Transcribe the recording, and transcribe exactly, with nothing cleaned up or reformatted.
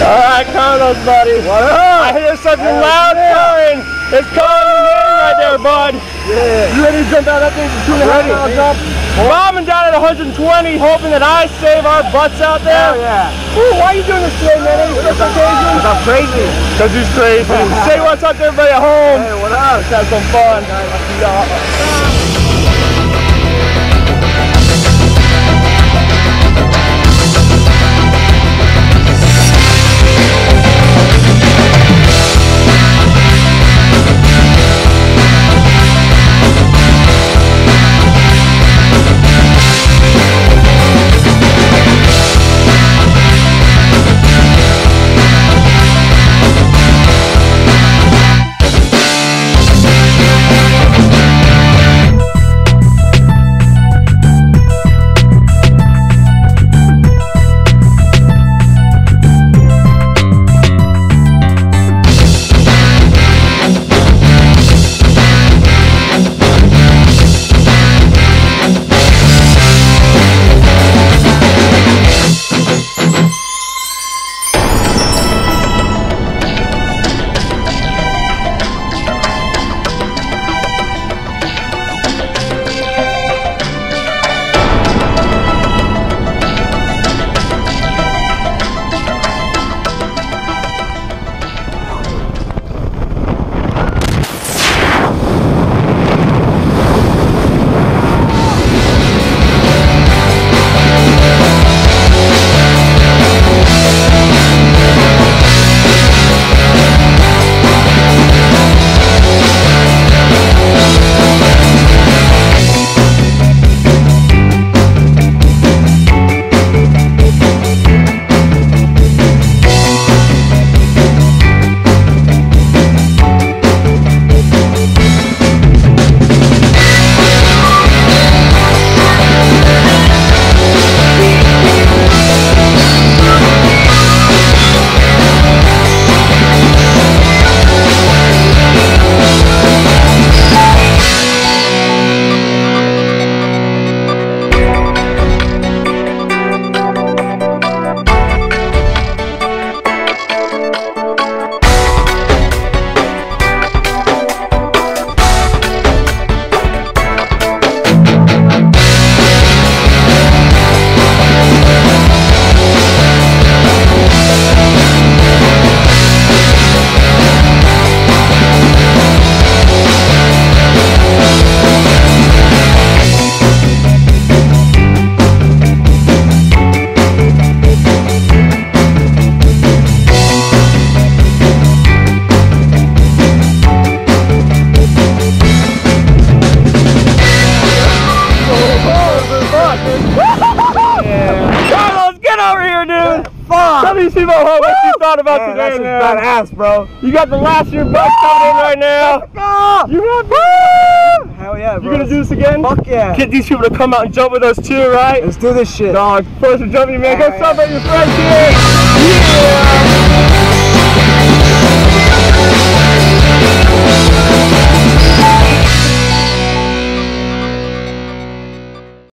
Alright, Carlos, buddy. What up? I hear something Hell loud yeah. coming. It's calling your name right there, bud. Yeah. You ready to jump out that thing for two and a half mile jump? Bombing down at one hundred twenty, hoping that I save our butts out there. Hell yeah. Ooh, why are you doing this today, man? Any special occasion? Because I'm crazy. Because he's crazy. Say what's up to everybody at home. Hey, what up? Let's have some fun. Tell these people what you thought about man, today, man. That's badass, bro. You got the last year bus coming in right now. You have Woo! Hell yeah, bro. You gonna do this again? Fuck yeah. Get these people to come out and jump with us too, right? Let's do this shit. Dog, first for jumping, man. Yeah, Go yeah. celebrate your friends here. Yeah.